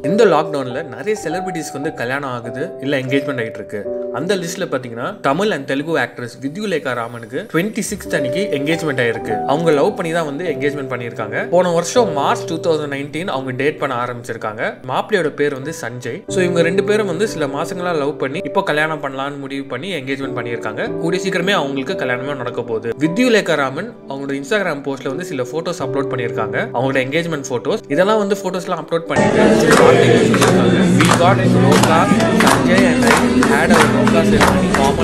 இந்த லாக்டவுன்ல நிறைய செலிபிரிட்டிஸ்க்கு வந்து கல்யாணம் ஆகுது இல்ல என்கேஜ்மெண்ட் ஆகிட்டு இருக்கு. அந்த லிஸ்ட்ல பாத்தீங்கன்னா தமிழ் அண்ட் தெலுங்கு ஆக்ட்ரஸ் வித்யுலேகா ராமனுக்கு 26th அன்னைக்கு என்கேஜ்மெண்ட் ஆயிருக்கு. அவங்க லவ் பண்ணி தான் வந்து என்கேஜ்மெண்ட் பண்ணியிருக்காங்க. போன வருஷம் மார்ச் 2019 அவங்க டேட் பண்ண ஆரம்பிச்சிருக்காங்க. மாப்பிள்ளையோட பேர் வந்து சஞ்சய். ஸோ இவங்க ரெண்டு பேரும் வந்து சில மாசங்களா லவ் பண்ணி இப்போ கல்யாணம் பண்ணலாம்னு முடிவு பண்ணி என்கேஜ்மெண்ட் பண்ணியிருக்காங்க. கூடிய சீக்கிரமே அவங்களுக்கு கல்யாணமே நடக்க போகுது. வித்யுலேகா ராமன் அவங்களோட இன்ஸ்டாகிராம் போஸ்ட்ல வந்து சில போட்டோஸ் அப்லோட் பண்ணியிருக்காங்க. அவங்களோட என்கேஜ்மெண்ட் போட்டோஸ் இதெல்லாம் வந்து போட்டோஸ்லாம் அப்லோட் பண்ணிட்டு we got Roka, Sanjay and I had our Roka ceremony formal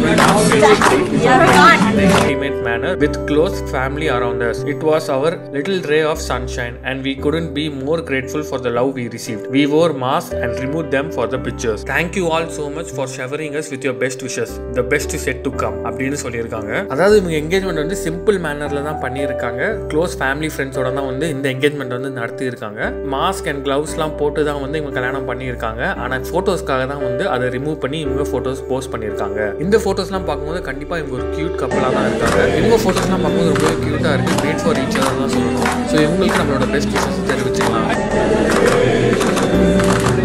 intimate manner with close family around us. It was our little ray of sunshine and we couldn't be more grateful for the love we received. We wore masks and removed them for the pictures. Thank you all so much for showering us with your best wishes. The best is yet to come அப்படின்னு சொல்லியிருக்காங்க. அதாவது இவங்க engagement வந்து simple மேனர்ல தான் பண்ணியிருக்காங்க. Close family ஃப்ரெண்ட்ஸோட தான் வந்து இந்த என்கேஜ்மெண்ட் வந்து நடத்தி இருக்காங்க. மாஸ்க் அண்ட் கிளவுஸ்லாம் போட்டு தான் வந்து இவங்க கல்யாணம் பண்ணியிருக்காங்க. ஆனால் ஃபோட்டோஸ்க்காக தான் வந்து அதை ரிமூவ் பண்ணி இவங்க ஃபோட்டோஸ் போஸ்ட் பண்ணியிருக்காங்க. இந்த ஃபோட்டோஸ்லாம் பார்க்கும்போது கண்டிப்பாக இவங்க ஒரு கியூட் கப்பலாக தான் இருக்காங்க. இவங்க ஃபோட்டோஸ்லாம் பார்க்கும்போது ரொம்ப க்யூட்டாக இருக்குது. கிரேட் ஃபார் ஈச் அதர் தான் சொல்லணும். ஸோ இவங்களுக்கு நம்மளோட பெஸ்ட் விஷஸ் தெரிவிச்சுக்கலாம்.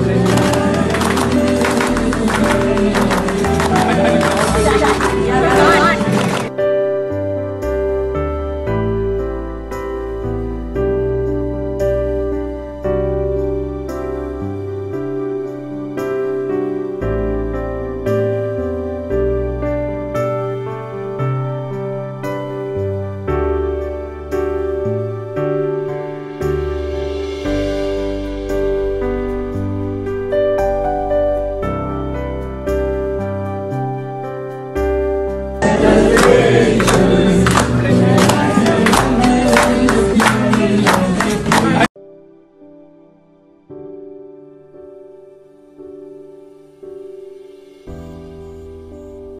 You're